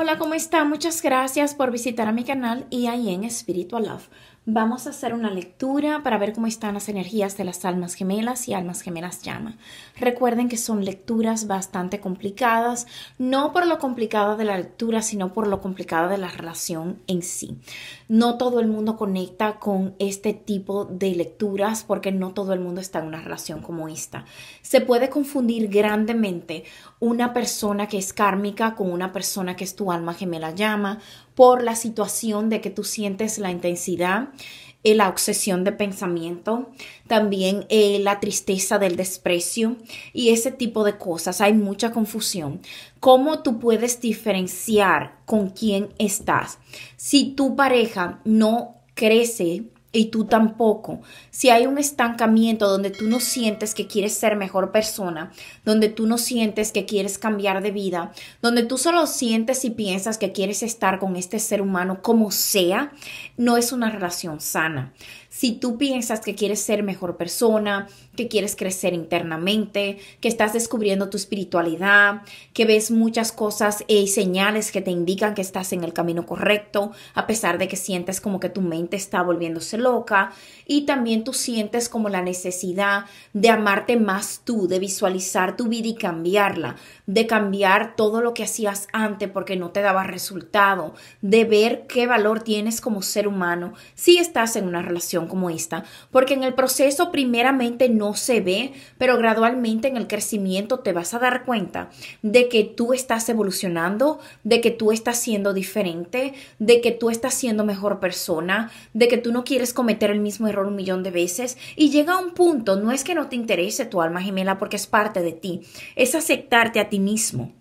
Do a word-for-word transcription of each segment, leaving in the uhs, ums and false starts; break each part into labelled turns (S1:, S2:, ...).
S1: Hola, ¿cómo está? Muchas gracias por visitar a mi canal y ahí en Spiritual Love. Vamos a hacer una lectura para ver cómo están las energías de las almas gemelas y almas gemelas llama. Recuerden que son lecturas bastante complicadas, no por lo complicada de la lectura, sino por lo complicada de la relación en sí. No todo el mundo conecta con este tipo de lecturas porque no todo el mundo está en una relación como esta. Se puede confundir grandemente una persona que es kármica con una persona que es tu alma gemela llama por la situación de que tú sientes la intensidad, eh, la obsesión de pensamiento, también eh, la tristeza del desprecio y ese tipo de cosas. Hay mucha confusión. ¿Cómo tú puedes diferenciar con quién estás? Si tu pareja no crece y tú tampoco, si hay un estancamiento donde tú no sientes que quieres ser mejor persona, donde tú no sientes que quieres cambiar de vida, donde tú solo sientes y piensas que quieres estar con este ser humano como sea, no es una relación sana. Si tú piensas que quieres ser mejor persona, que quieres crecer internamente, que estás descubriendo tu espiritualidad, que ves muchas cosas y señales que te indican que estás en el camino correcto, a pesar de que sientes como que tu mente está volviéndose loca, y también tú sientes como la necesidad de amarte más tú, de visualizar tu vida y cambiarla, de cambiar todo lo que hacías antes porque no te daba resultado, de ver qué valor tienes como ser humano si estás en una relación como esta, porque en el proceso primeramente no se ve, pero gradualmente en el crecimiento te vas a dar cuenta de que tú estás evolucionando, de que tú estás siendo diferente, de que tú estás siendo mejor persona, de que tú no quieres cometer el mismo error un millón de veces, y llega a un punto, no es que no te interese tu alma gemela porque es parte de ti, es aceptarte a ti mismo.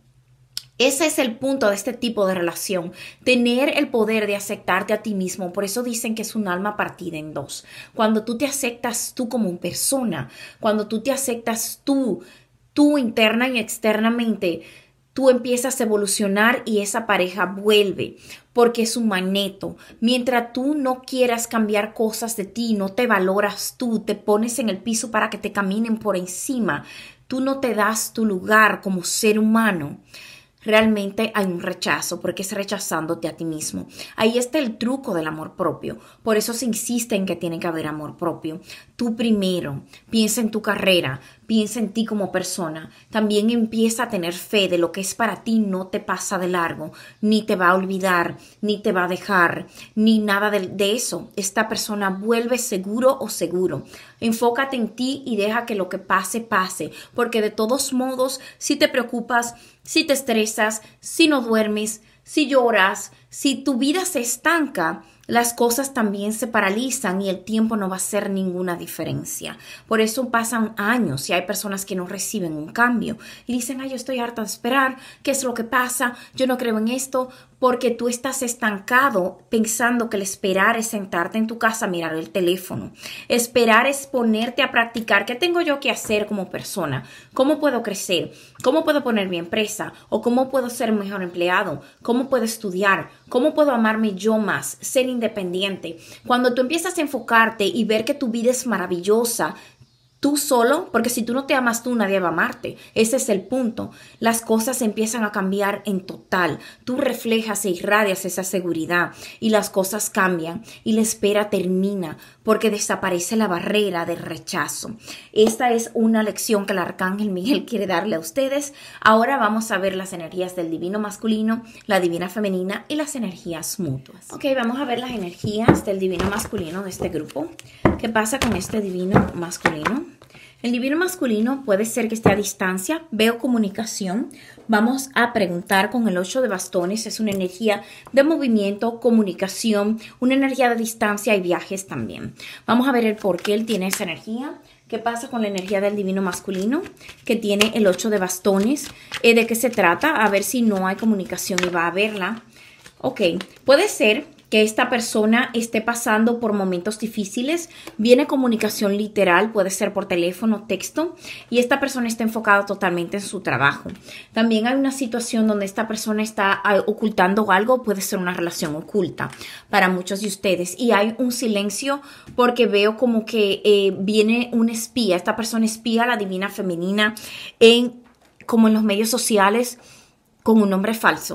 S1: Ese es el punto de este tipo de relación, tener el poder de aceptarte a ti mismo. Por eso dicen que es un alma partida en dos. Cuando tú te aceptas tú como persona, cuando tú te aceptas tú, tú interna y externamente, tú empiezas a evolucionar y esa pareja vuelve porque es un magneto. Mientras tú no quieras cambiar cosas de ti, no te valoras tú, te pones en el piso para que te caminen por encima, tú no te das tu lugar como ser humano. Realmente hay un rechazo porque es rechazándote a ti mismo. Ahí está el truco del amor propio. Por eso se insiste en que tiene que haber amor propio. Tú primero piensa en tu carrera, piensa en ti como persona. También empieza a tener fe de lo que es para ti, no te pasa de largo, ni te va a olvidar, ni te va a dejar, ni nada de, de eso. Esta persona vuelve seguro o seguro. Enfócate en ti y deja que lo que pase, pase. Porque de todos modos, si te preocupas, si te estresas, si no duermes, si lloras, si tu vida se estanca, las cosas también se paralizan y el tiempo no va a hacer ninguna diferencia. Por eso pasan años y hay personas que no reciben un cambio y dicen, ay, yo estoy harta de esperar, ¿qué es lo que pasa? Yo no creo en esto, porque tú estás estancado pensando que el esperar es sentarte en tu casa a mirar el teléfono. Esperar es ponerte a practicar. ¿Qué tengo yo que hacer como persona? ¿Cómo puedo crecer? ¿Cómo puedo poner mi empresa? ¿O cómo puedo ser un mejor empleado? ¿Cómo puedo estudiar? ¿Cómo puedo amarme yo más? Ser independiente. Cuando tú empiezas a enfocarte y ver que tu vida es maravillosa, tú solo, porque si tú no te amas tú, nadie va a amarte. Ese es el punto. Las cosas empiezan a cambiar en total. Tú reflejas e irradias esa seguridad y las cosas cambian y la espera termina porque desaparece la barrera del rechazo. Esta es una lección que el Arcángel Miguel quiere darle a ustedes. Ahora vamos a ver las energías del divino masculino, la divina femenina y las energías mutuas. Ok, vamos a ver las energías del divino masculino de este grupo. ¿Qué pasa con este divino masculino? El divino masculino puede ser que esté a distancia, veo comunicación. Vamos a preguntar con el ocho de bastones, es una energía de movimiento, comunicación, una energía de distancia y viajes también. Vamos a ver el por qué él tiene esa energía. ¿Qué pasa con la energía del divino masculino que tiene el ocho de bastones? Eh, ¿De qué se trata? A ver si no hay comunicación y va a haberla. Ok, puede ser que esta persona esté pasando por momentos difíciles, viene comunicación literal, puede ser por teléfono, texto, y esta persona está enfocada totalmente en su trabajo. También hay una situación donde esta persona está ocultando algo, puede ser una relación oculta para muchos de ustedes, y hay un silencio porque veo como que eh, viene un espía, esta persona espía a la divina femenina en, como en los medios sociales, con un nombre falso.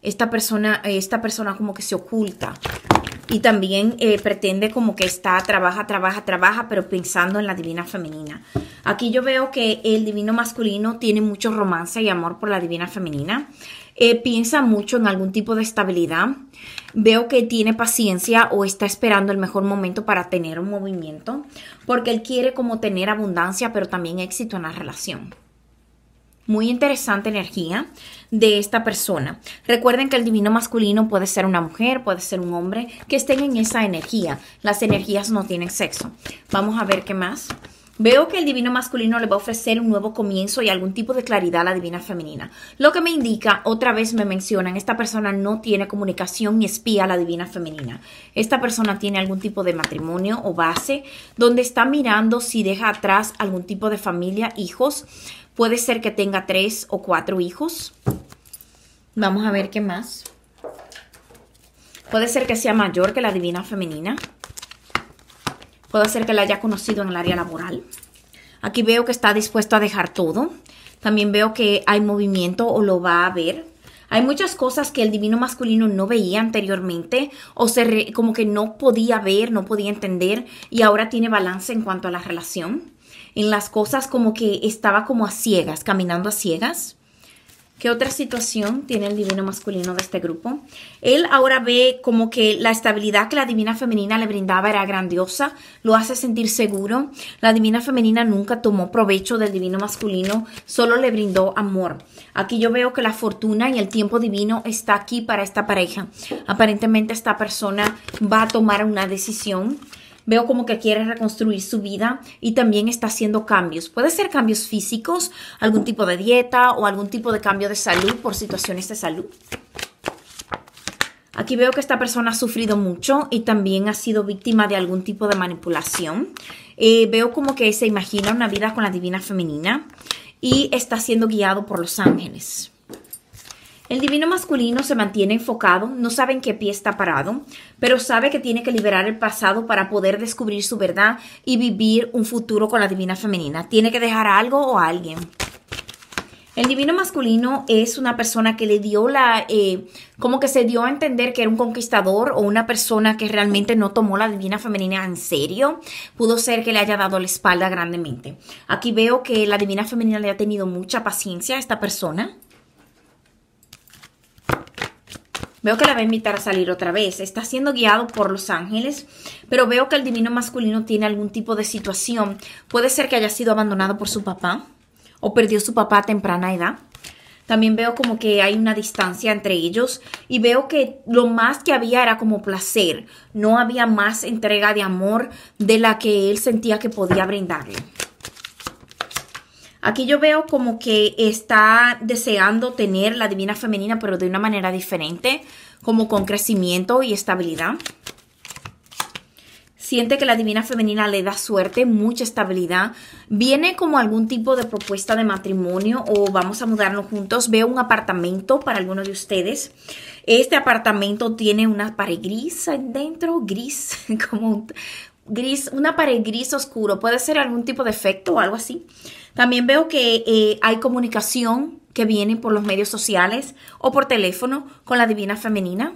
S1: esta persona, esta persona como que se oculta. Y también eh, pretende como que está, trabaja, trabaja, trabaja, pero pensando en la divina femenina. Aquí yo veo que el divino masculino tiene mucho romance y amor por la divina femenina. Eh, piensa mucho en algún tipo de estabilidad. Veo que tiene paciencia o está esperando el mejor momento para tener un movimiento. Porque él quiere como tener abundancia, pero también éxito en la relación. Muy interesante energía de esta persona. Recuerden que el divino masculino puede ser una mujer, puede ser un hombre, que estén en esa energía. Las energías no tienen sexo. Vamos a ver qué más. Veo que el divino masculino le va a ofrecer un nuevo comienzo y algún tipo de claridad a la divina femenina. Lo que me indica, otra vez me mencionan, esta persona no tiene comunicación ni espía a la divina femenina. Esta persona tiene algún tipo de matrimonio o base donde está mirando si deja atrás algún tipo de familia, hijos. Puede ser que tenga tres o cuatro hijos. Vamos a ver qué más. Puede ser que sea mayor que la divina femenina. Puede ser que la haya conocido en el área laboral. Aquí veo que está dispuesto a dejar todo. También veo que hay movimiento o lo va a ver. Hay muchas cosas que el divino masculino no veía anteriormente o se re, como que no podía ver, no podía entender y ahora tiene balance en cuanto a la relación. En las cosas como que estaba como a ciegas, caminando a ciegas. ¿Qué otra situación tiene el divino masculino de este grupo? Él ahora ve como que la estabilidad que la divina femenina le brindaba era grandiosa, lo hace sentir seguro. La divina femenina nunca tomó provecho del divino masculino, solo le brindó amor. Aquí yo veo que la fortuna y el tiempo divino está aquí para esta pareja. Aparentemente esta persona va a tomar una decisión. Veo como que quiere reconstruir su vida y también está haciendo cambios. Puede ser cambios físicos, algún tipo de dieta o algún tipo de cambio de salud por situaciones de salud. Aquí veo que esta persona ha sufrido mucho y también ha sido víctima de algún tipo de manipulación. Eh, veo como que se imagina una vida con la divina femenina y está siendo guiado por los ángeles. El divino masculino se mantiene enfocado, no sabe en qué pie está parado, pero sabe que tiene que liberar el pasado para poder descubrir su verdad y vivir un futuro con la divina femenina. Tiene que dejar algo o a alguien. El divino masculino es una persona que le dio la, eh, como que se dio a entender que era un conquistador o una persona que realmente no tomó la divina femenina en serio. Pudo ser que le haya dado la espalda grandemente. Aquí veo que la divina femenina le ha tenido mucha paciencia a esta persona. Veo que la va a invitar a salir otra vez. Está siendo guiado por los ángeles, pero veo que el divino masculino tiene algún tipo de situación. Puede ser que haya sido abandonado por su papá o perdió su papá a temprana edad. También veo como que hay una distancia entre ellos y veo que lo más que había era como placer. No había más entrega de amor de la que él sentía que podía brindarle. Aquí yo veo como que está deseando tener la divina femenina, pero de una manera diferente, como con crecimiento y estabilidad. Siente que la divina femenina le da suerte, mucha estabilidad. Viene como algún tipo de propuesta de matrimonio o vamos a mudarnos juntos. Veo un apartamento para algunos de ustedes. Este apartamento tiene una pared gris dentro, gris, como un gris, una pared gris oscuro. Puede ser algún tipo de efecto o algo así. También veo que eh, hay comunicación que viene por los medios sociales o por teléfono con la divina femenina.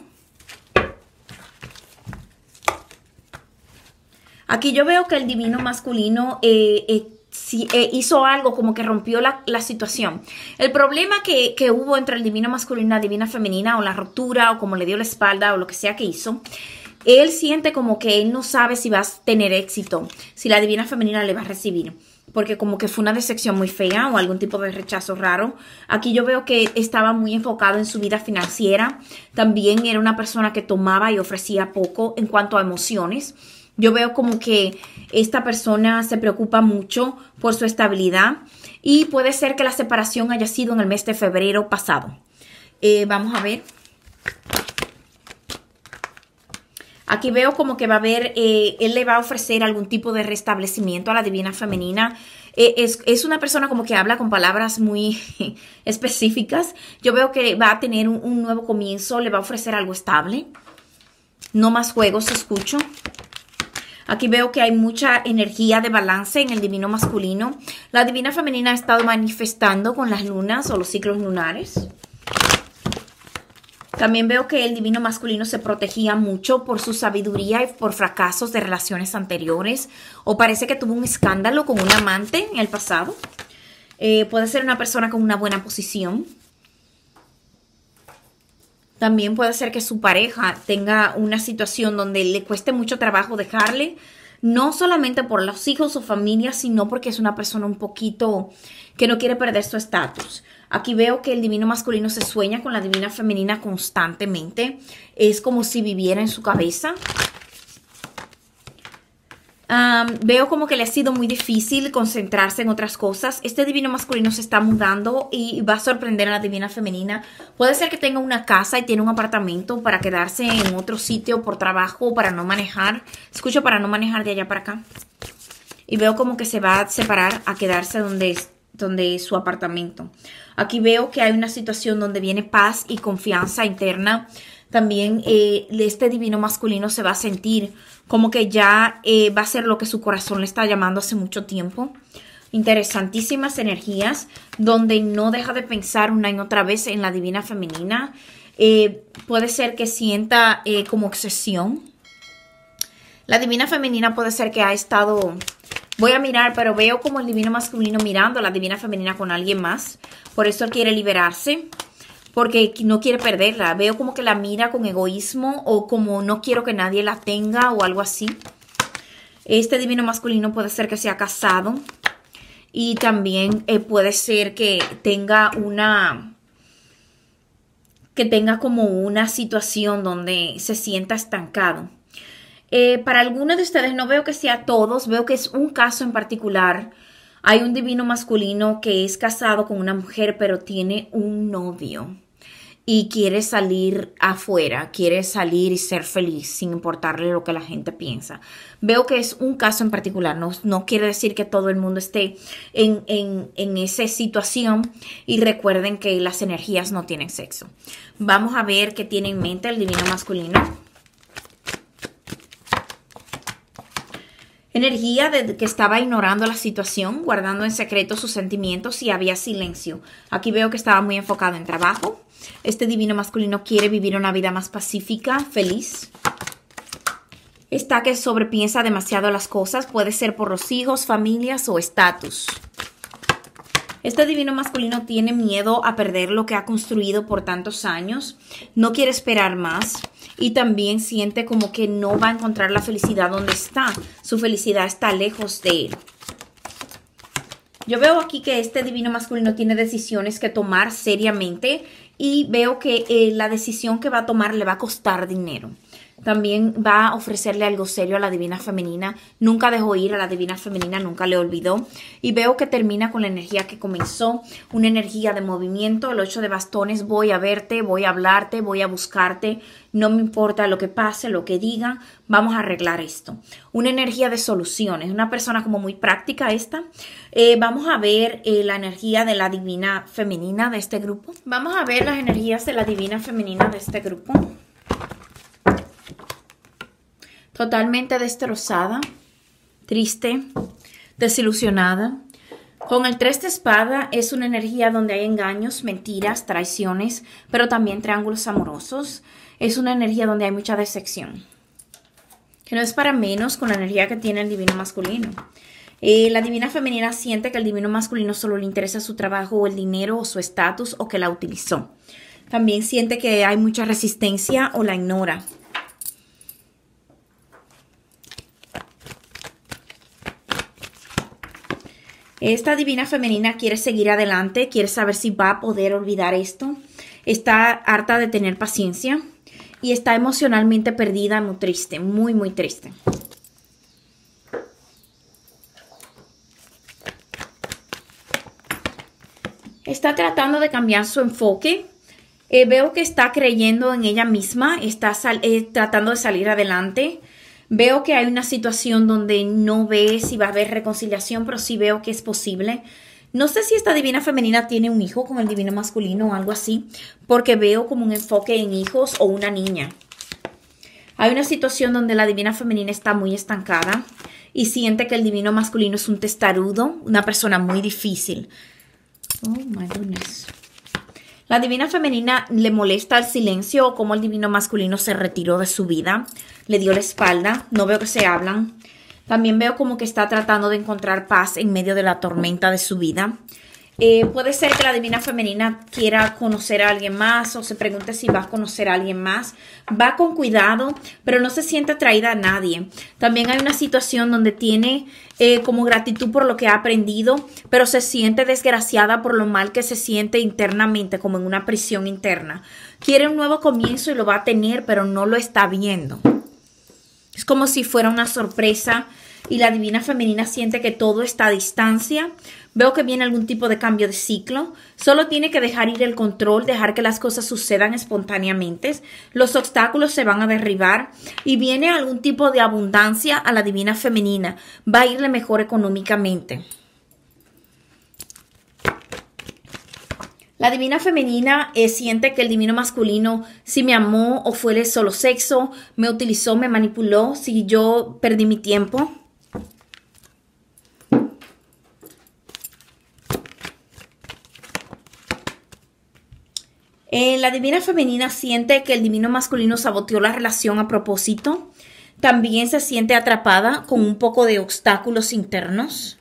S1: Aquí yo veo que el divino masculino eh, eh, sí, eh, hizo algo como que rompió la, la situación. El problema que, que hubo entre el divino masculino y la divina femenina o la ruptura o como le dio la espalda o lo que sea que hizo. Él siente como que él no sabe si va a tener éxito, si la divina femenina le va a recibir. Porque como que fue una decepción muy fea o algún tipo de rechazo raro. Aquí yo veo que estaba muy enfocado en su vida financiera. También era una persona que tomaba y ofrecía poco en cuanto a emociones. Yo veo como que esta persona se preocupa mucho por su estabilidad. Y puede ser que la separación haya sido en el mes de febrero pasado. Eh, vamos a ver. Aquí veo como que va a haber, eh, él le va a ofrecer algún tipo de restablecimiento a la divina femenina. Eh, es, es una persona como que habla con palabras muy específicas. Yo veo que va a tener un, un nuevo comienzo, le va a ofrecer algo estable. No más juegos, escucho. Aquí veo que hay mucha energía de balance en el divino masculino. La divina femenina ha estado manifestando con las lunas o los ciclos lunares. También veo que el divino masculino se protegía mucho por su sabiduría y por fracasos de relaciones anteriores. O parece que tuvo un escándalo con un amante en el pasado. Eh, puede ser una persona con una buena posición. También puede ser que su pareja tenga una situación donde le cueste mucho trabajo dejarle. No solamente por los hijos o familia, sino porque es una persona un poquito que no quiere perder su estatus. Aquí veo que el divino masculino se sueña con la divina femenina constantemente. Es como si viviera en su cabeza. Um, veo como que le ha sido muy difícil concentrarse en otras cosas. Este divino masculino se está mudando y va a sorprender a la divina femenina. Puede ser que tenga una casa y tiene un apartamento para quedarse en otro sitio por trabajo o para no manejar. Escucho para no manejar de allá para acá. Y veo como que se va a separar a quedarse donde es, donde es su apartamento. Aquí veo que hay una situación donde viene paz y confianza interna. También eh, este divino masculino se va a sentir como que ya eh, va a ser lo que su corazón le está llamando hace mucho tiempo. Interesantísimas energías donde no deja de pensar una y otra vez en la divina femenina. Eh, puede ser que sienta eh, como obsesión. La divina femenina puede ser que ha estado... Voy a mirar, pero veo como el divino masculino mirando a la divina femenina con alguien más. Por eso él quiere liberarse. Porque no quiere perderla. Veo como que la mira con egoísmo o como no quiero que nadie la tenga o algo así. Este divino masculino puede ser que sea casado. Y también eh, puede ser que tenga una... que tenga como una situación donde se sienta estancado. Eh, para algunos de ustedes, no veo que sea todos, veo que es un caso en particular. Hay un divino masculino que es casado con una mujer, pero tiene un novio y quiere salir afuera, quiere salir y ser feliz sin importarle lo que la gente piensa. Veo que es un caso en particular, no, no quiere decir que todo el mundo esté en, en, en esa situación, y recuerden que las energías no tienen sexo. Vamos a ver qué tiene en mente el divino masculino. Energía de que estaba ignorando la situación, guardando en secreto sus sentimientos y había silencio. Aquí veo que estaba muy enfocado en trabajo. Este divino masculino quiere vivir una vida más pacífica, feliz. Está que sobrepiensa demasiado las cosas. Puede ser por los hijos, familias o estatus. Este divino masculino tiene miedo a perder lo que ha construido por tantos años. No quiere esperar más. Y también siente como que no va a encontrar la felicidad donde está. Su felicidad está lejos de él. Yo veo aquí que este divino masculino tiene decisiones que tomar seriamente. Y veo que eh, la decisión que va a tomar le va a costar dinero. También va a ofrecerle algo serio a la divina femenina. Nunca dejó ir a la divina femenina, nunca le olvidó. Y veo que termina con la energía que comenzó. Una energía de movimiento. El ocho de bastones. Voy a verte, voy a hablarte, voy a buscarte. No me importa lo que pase, lo que diga. Vamos a arreglar esto. Una energía de soluciones. Una persona como muy práctica esta. Eh, vamos a ver eh, la energía de la divina femenina de este grupo. Vamos a ver las energías de la divina femenina de este grupo. Totalmente destrozada, triste, desilusionada. Con el tres de espada es una energía donde hay engaños, mentiras, traiciones, pero también triángulos amorosos. Es una energía donde hay mucha decepción. Que no es para menos con la energía que tiene el divino masculino. Eh, la divina femenina siente que el divino masculino solo le interesa su trabajo o el dinero o su estatus o que la utilizó. También siente que hay mucha resistencia o la ignora. Esta divina femenina quiere seguir adelante, quiere saber si va a poder olvidar esto. Está harta de tener paciencia y está emocionalmente perdida, muy triste, muy, muy triste. Está tratando de cambiar su enfoque. Eh, veo que está creyendo en ella misma, está eh, tratando de salir adelante. Veo que hay una situación donde no ve si va a haber reconciliación, pero sí veo que es posible. No sé si esta divina femenina tiene un hijo con el divino masculino o algo así, porque veo como un enfoque en hijos o una niña. Hay una situación donde la divina femenina está muy estancada y siente que el divino masculino es un testarudo, una persona muy difícil. Oh, my goodness. La divina femenina le molesta el silencio o cómo el divino masculino se retiró de su vida, le dio la espalda, no veo que se hablan. También veo como que está tratando de encontrar paz en medio de la tormenta de su vida. Eh, puede ser que la divina femenina quiera conocer a alguien más o se pregunte si va a conocer a alguien más. Va con cuidado, pero no se siente atraída a nadie. También hay una situación donde tiene eh, como gratitud por lo que ha aprendido, pero se siente desgraciada por lo mal que se siente internamente, como en una prisión interna. Quiere un nuevo comienzo y lo va a tener, pero no lo está viendo. Es como si fuera una sorpresa y la divina femenina siente que todo está a distancia. Veo que viene algún tipo de cambio de ciclo. Solo tiene que dejar ir el control, dejar que las cosas sucedan espontáneamente. Los obstáculos se van a derribar y viene algún tipo de abundancia a la divina femenina. Va a irle mejor económicamente. La divina femenina eh, siente que el divino masculino si me amó o fue de solo sexo, me utilizó, me manipuló, si yo perdí mi tiempo. Eh, la divina femenina siente que el divino masculino saboteó la relación a propósito. También se siente atrapada con un poco de obstáculos internos.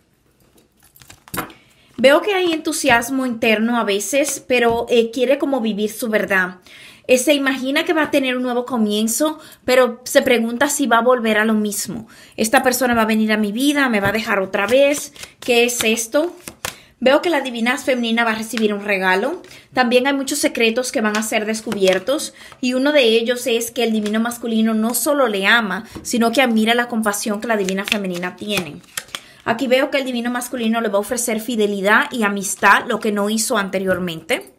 S1: Veo que hay entusiasmo interno a veces, pero eh, quiere como vivir su verdad. Eh, se imagina que va a tener un nuevo comienzo, pero se pregunta si va a volver a lo mismo. Esta persona va a venir a mi vida, me va a dejar otra vez. ¿Qué es esto? Veo que la divina femenina va a recibir un regalo. También hay muchos secretos que van a ser descubiertos y uno de ellos es que el divino masculino no solo le ama, sino que admira la compasión que la divina femenina tiene. Aquí veo que el divino masculino le va a ofrecer fidelidad y amistad, lo que no hizo anteriormente.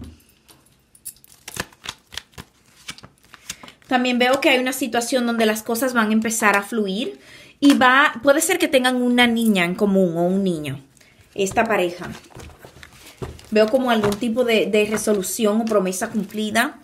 S1: También veo que hay una situación donde las cosas van a empezar a fluir y va, puede ser que tengan una niña en común o un niño. Esta pareja. Veo como algún tipo de, de resolución o promesa cumplida.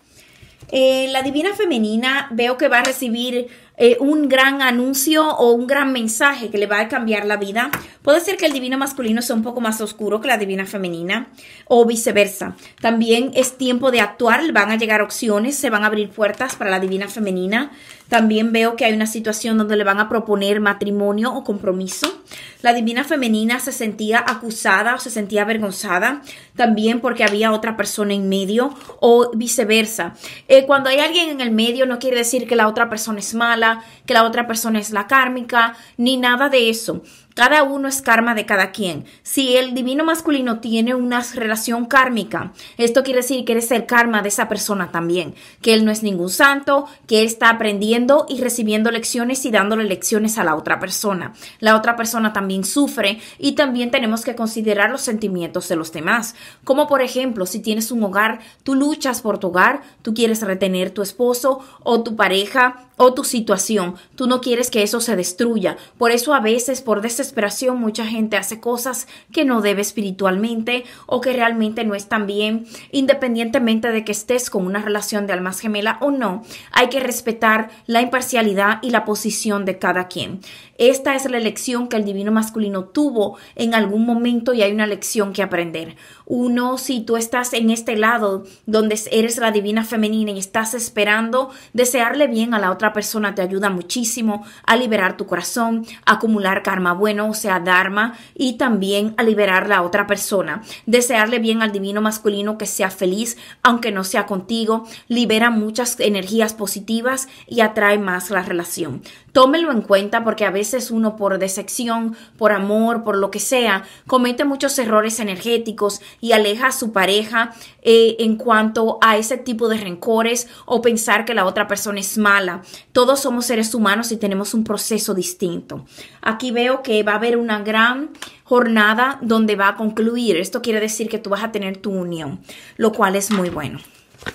S1: Eh, la divina femenina veo que va a recibir eh, un gran anuncio o un gran mensaje que le va a cambiar la vida. Puede ser que el divino masculino sea un poco más oscuro que la divina femenina o viceversa. También es tiempo de actuar, van a llegar opciones, se van a abrir puertas para la divina femenina. También veo que hay una situación donde le van a proponer matrimonio o compromiso. La divina femenina se sentía acusada o se sentía avergonzada también porque había otra persona en medio o viceversa. Eh, cuando hay alguien en el medio no quiere decir que la otra persona es mala, que la otra persona es la kármica, ni nada de eso. Cada uno es karma de cada quien. Si el divino masculino tiene una relación kármica, esto quiere decir que eres el karma de esa persona también. Que él no es ningún santo, que él está aprendiendo y recibiendo lecciones y dándole lecciones a la otra persona. La otra persona también sufre y también tenemos que considerar los sentimientos de los demás. Como por ejemplo, si tienes un hogar, tú luchas por tu hogar, tú quieres retener tu esposo o tu pareja o tu situación. Tú no quieres que eso se destruya. Por eso a veces por desesperación mucha gente hace cosas que no debe espiritualmente o que realmente no están bien, independientemente de que estés con una relación de almas gemela o no. Hay que respetar la imparcialidad y la posición de cada quien. Esta es la elección que el divino masculino tuvo en algún momento y hay una lección que aprender. Uno, si tú estás en este lado donde eres la divina femenina y estás esperando, desearle bien a la otra persona te ayuda muchísimo a liberar tu corazón, a acumular karma bueno, o sea, dharma, y también a liberar la otra persona. Desearle bien al divino masculino que sea feliz, aunque no sea contigo, libera muchas energías positivas y atrae más la relación. Tómelo en cuenta porque a veces uno por decepción, por amor, por lo que sea, comete muchos errores energéticos y aleja a su pareja eh, en cuanto a ese tipo de rencores o pensar que la otra persona es mala. Todos somos seres humanos y tenemos un proceso distinto. Aquí veo que va a haber una gran jornada donde va a concluir. Esto quiere decir que tú vas a tener tu unión, lo cual es muy bueno.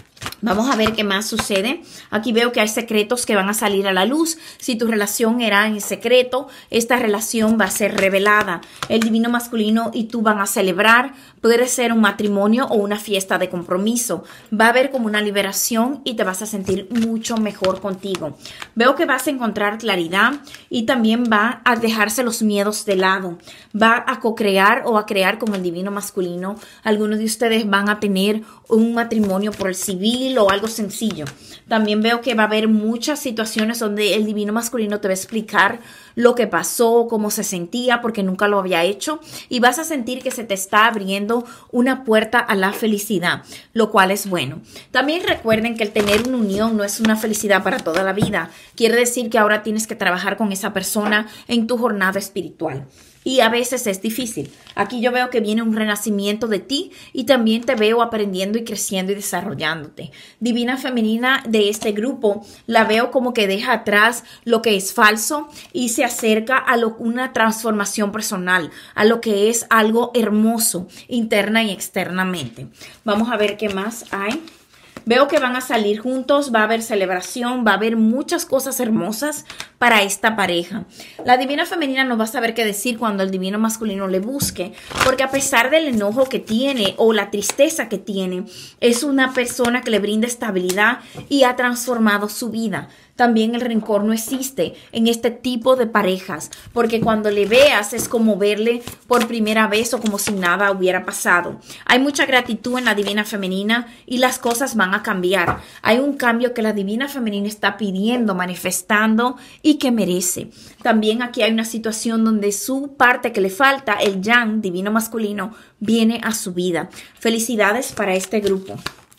S1: Vamos a ver qué más sucede. Aquí veo que hay secretos que van a salir a la luz. Si tu relación era en secreto, esta relación va a ser revelada. El divino masculino y tú van a celebrar. Puede ser un matrimonio o una fiesta de compromiso. Va a haber como una liberación y te vas a sentir mucho mejor contigo. Veo que vas a encontrar claridad y también va a dejarse los miedos de lado. Va a co-crear o a crear con el divino masculino. Algunos de ustedes van a tener un matrimonio por el civil o algo sencillo. También veo que va a haber muchas situaciones donde el divino masculino te va a explicar lo que pasó, cómo se sentía, porque nunca lo había hecho, y vas a sentir que se te está abriendo una puerta a la felicidad, lo cual es bueno. También recuerden que el tener una unión no es una felicidad para toda la vida. Quiere decir que ahora tienes que trabajar con esa persona en tu jornada espiritual. Y a veces es difícil. Aquí yo veo que viene un renacimiento de ti y también te veo aprendiendo y creciendo y desarrollándote. Divina femenina de este grupo, la veo como que deja atrás lo que es falso y se acerca a lo, una transformación personal, a lo que es algo hermoso, interna y externamente. Vamos a ver qué más hay. Veo que van a salir juntos, va a haber celebración, va a haber muchas cosas hermosas para esta pareja. La divina femenina no va a saber qué decir cuando el divino masculino le busque, porque a pesar del enojo que tiene o la tristeza que tiene, es una persona que le brinda estabilidad y ha transformado su vida. También el rencor no existe en este tipo de parejas, porque cuando le veas es como verle por primera vez o como si nada hubiera pasado. Hay mucha gratitud en la divina femenina y las cosas van a cambiar. Hay un cambio que la divina femenina está pidiendo, manifestando y que merece. También aquí hay una situación donde su parte que le falta, el yang, divino masculino, viene a su vida. Felicidades para este grupo.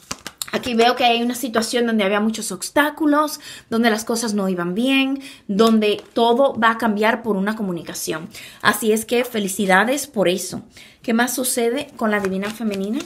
S1: Aquí veo que hay una situación donde había muchos obstáculos, donde las cosas no iban bien, donde todo va a cambiar por una comunicación. Así es que felicidades por eso. ¿Qué más sucede con la divina femenina?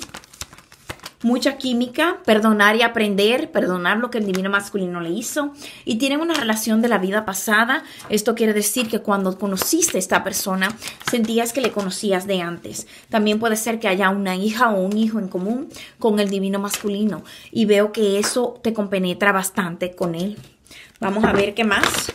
S1: Mucha química, perdonar y aprender, perdonar lo que el divino masculino le hizo. Y tienen una relación de la vida pasada. Esto quiere decir que cuando conociste a esta persona, sentías que le conocías de antes. También puede ser que haya una hija o un hijo en común con el divino masculino. Y veo que eso te compenetra bastante con él. Vamos a ver qué más.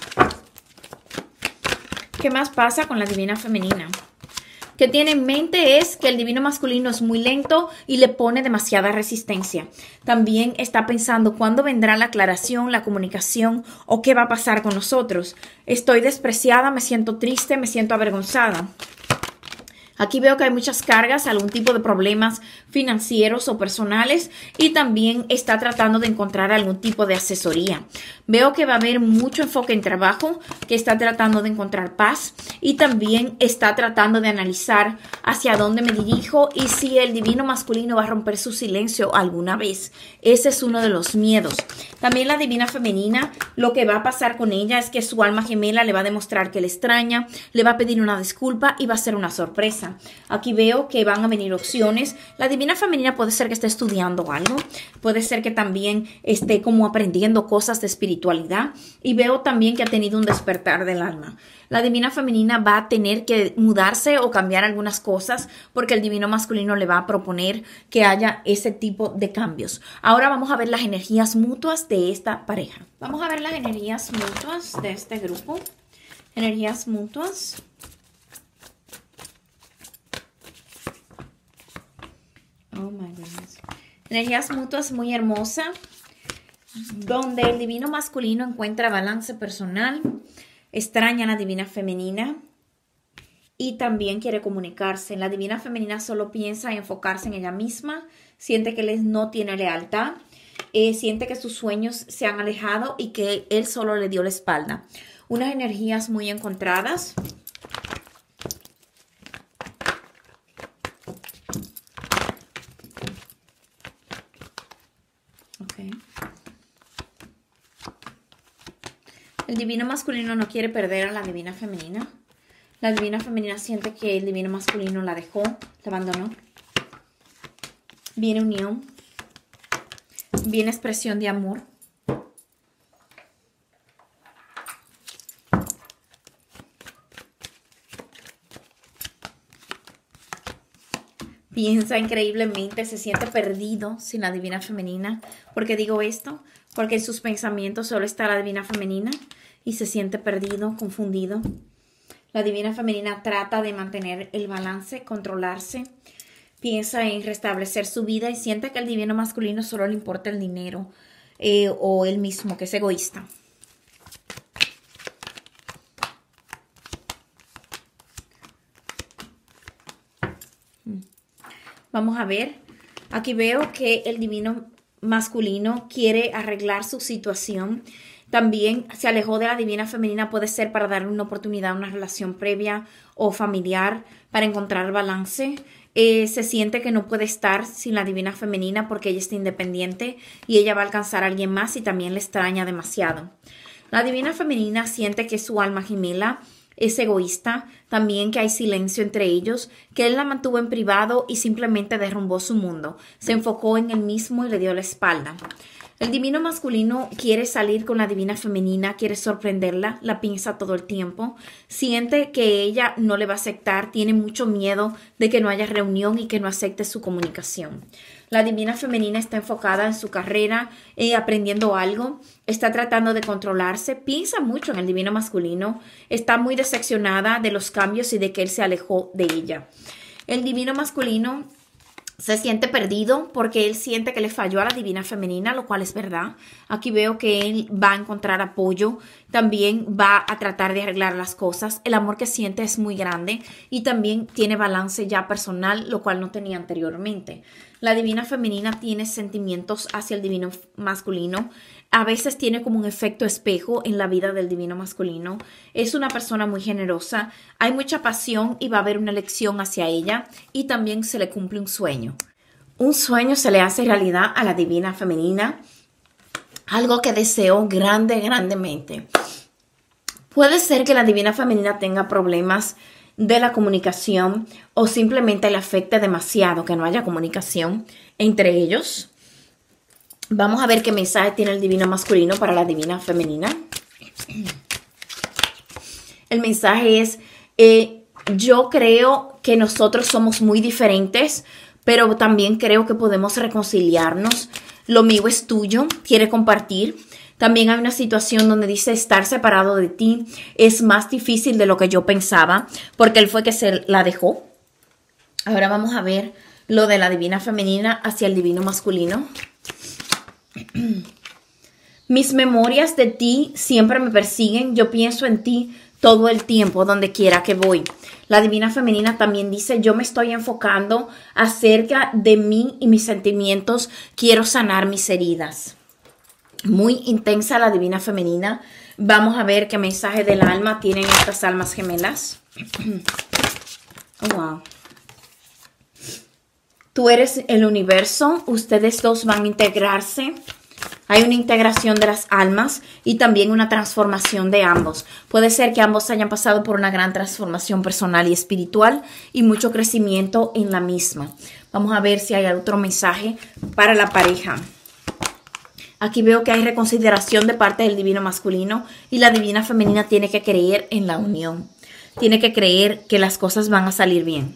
S1: ¿Qué más pasa con la divina femenina? Que tiene en mente es que el divino masculino es muy lento y le pone demasiada resistencia. También está pensando cuándo vendrá la aclaración, la comunicación o qué va a pasar con nosotros. Estoy despreciada, me siento triste, me siento avergonzada. Aquí veo que hay muchas cargas, algún tipo de problemas financieros o personales y también está tratando de encontrar algún tipo de asesoría. Veo que va a haber mucho enfoque en trabajo, que está tratando de encontrar paz y también está tratando de analizar hacia dónde me dirijo y si el divino masculino va a romper su silencio alguna vez. Ese es uno de los miedos. También la divina femenina, lo que va a pasar con ella es que su alma gemela le va a demostrar que le extraña, le va a pedir una disculpa y va a ser una sorpresa. Aquí veo que van a venir opciones. La divina femenina puede ser que esté estudiando algo. Puede ser que también esté como aprendiendo cosas de espiritualidad. Y veo también que ha tenido un despertar del alma. La divina femenina va a tener que mudarse o cambiar algunas cosas porque el divino masculino le va a proponer que haya ese tipo de cambios. Ahora vamos a ver las energías mutuas de esta pareja. Vamos a ver las energías mutuas de este grupo. Energías mutuas. Oh my goodness. Energías mutuas muy hermosa, donde el divino masculino encuentra balance personal, extraña a la divina femenina y también quiere comunicarse. La divina femenina solo piensa en enfocarse en ella misma, siente que él no tiene lealtad, eh, siente que sus sueños se han alejado y que él solo le dio la espalda. Unas energías muy encontradas. El divino masculino no quiere perder a la divina femenina. La divina femenina siente que el divino masculino la dejó, la abandonó. Viene unión. Viene expresión de amor. Piensa increíblemente, se siente perdido sin la divina femenina. ¿Por qué digo esto? Porque en sus pensamientos solo está la divina femenina y se siente perdido, confundido. La divina femenina trata de mantener el balance, controlarse. Piensa en restablecer su vida y siente que el divino masculino solo le importa el dinero eh, o él mismo, que es egoísta. Vamos a ver. Aquí veo que el divino masculino quiere arreglar su situación. También se alejó de la divina femenina, puede ser para darle una oportunidad a una relación previa o familiar, para encontrar balance. Eh, se siente que no puede estar sin la divina femenina porque ella está independiente y ella va a alcanzar a alguien más y también le extraña demasiado. La divina femenina siente que su alma gemela es egoísta, también que hay silencio entre ellos, que él la mantuvo en privado y simplemente derrumbó su mundo. Se enfocó en él mismo y le dio la espalda. El divino masculino quiere salir con la divina femenina, quiere sorprenderla, la piensa todo el tiempo, siente que ella no le va a aceptar, tiene mucho miedo de que no haya reunión y que no acepte su comunicación. La divina femenina está enfocada en su carrera, eh, aprendiendo algo, está tratando de controlarse, piensa mucho en el divino masculino, está muy decepcionada de los cambios y de que él se alejó de ella. El divino masculino se siente perdido porque él siente que le falló a la divina femenina, lo cual es verdad. Aquí veo que él va a encontrar apoyo, también va a tratar de arreglar las cosas. El amor que siente es muy grande y también tiene balance ya personal, lo cual no tenía anteriormente. La divina femenina tiene sentimientos hacia el divino masculino. A veces tiene como un efecto espejo en la vida del divino masculino. Es una persona muy generosa, hay mucha pasión y va a haber una elección hacia ella y también se le cumple un sueño. Un sueño se le hace realidad a la divina femenina, algo que deseó grande, grandemente. Puede ser que la divina femenina tenga problemas de la comunicación o simplemente le afecte demasiado que no haya comunicación entre ellos. Vamos a ver qué mensaje tiene el divino masculino para la divina femenina. El mensaje es, eh, yo creo que nosotros somos muy diferentes, pero también creo que podemos reconciliarnos. Lo mío es tuyo, quiere compartir. También hay una situación donde dice estar separado de ti es más difícil de lo que yo pensaba, porque él fue que se la dejó. Ahora vamos a ver lo de la divina femenina hacia el divino masculino. Mis memorias de ti siempre me persiguen. Yo pienso en ti todo el tiempo, donde quiera que voy. La divina femenina también dice, yo me estoy enfocando acerca de mí y mis sentimientos. Quiero sanar mis heridas. Muy intensa la divina femenina. Vamos a ver qué mensaje del alma tienen estas almas gemelas. Oh, wow. Tú eres el universo. Ustedes dos van a integrarse. Hay una integración de las almas y también una transformación de ambos. Puede ser que ambos hayan pasado por una gran transformación personal y espiritual y mucho crecimiento en la misma. Vamos a ver si hay otro mensaje para la pareja. Aquí veo que hay reconsideración de parte del divino masculino y la divina femenina tiene que creer en la unión. Tiene que creer que las cosas van a salir bien.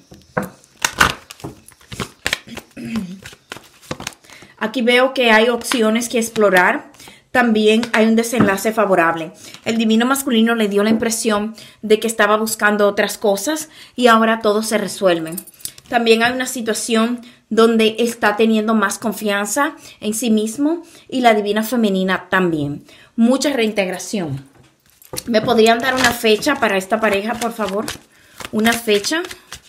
S1: Aquí veo que hay opciones que explorar. También hay un desenlace favorable. El divino masculino le dio la impresión de que estaba buscando otras cosas y ahora todo se resuelve. También hay una situación donde está teniendo más confianza en sí mismo y la divina femenina también. Mucha reintegración. ¿Me podrían dar una fecha para esta pareja, por favor? Una fecha.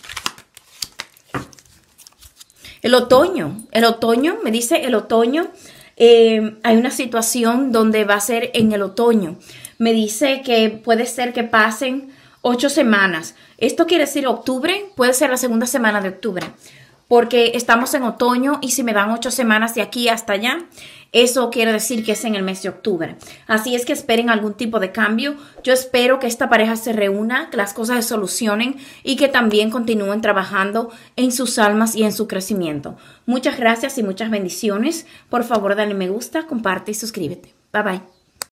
S1: El otoño. El otoño, me dice el otoño. Eh, hay una situación donde va a ser en el otoño. Me dice que puede ser que pasen ocho semanas. Esto quiere decir octubre, puede ser la segunda semana de octubre, porque estamos en otoño y si me dan ocho semanas de aquí hasta allá, eso quiere decir que es en el mes de octubre. Así es que esperen algún tipo de cambio. Yo espero que esta pareja se reúna, que las cosas se solucionen y que también continúen trabajando en sus almas y en su crecimiento. Muchas gracias y muchas bendiciones. Por favor, dale me gusta, comparte y suscríbete. Bye bye.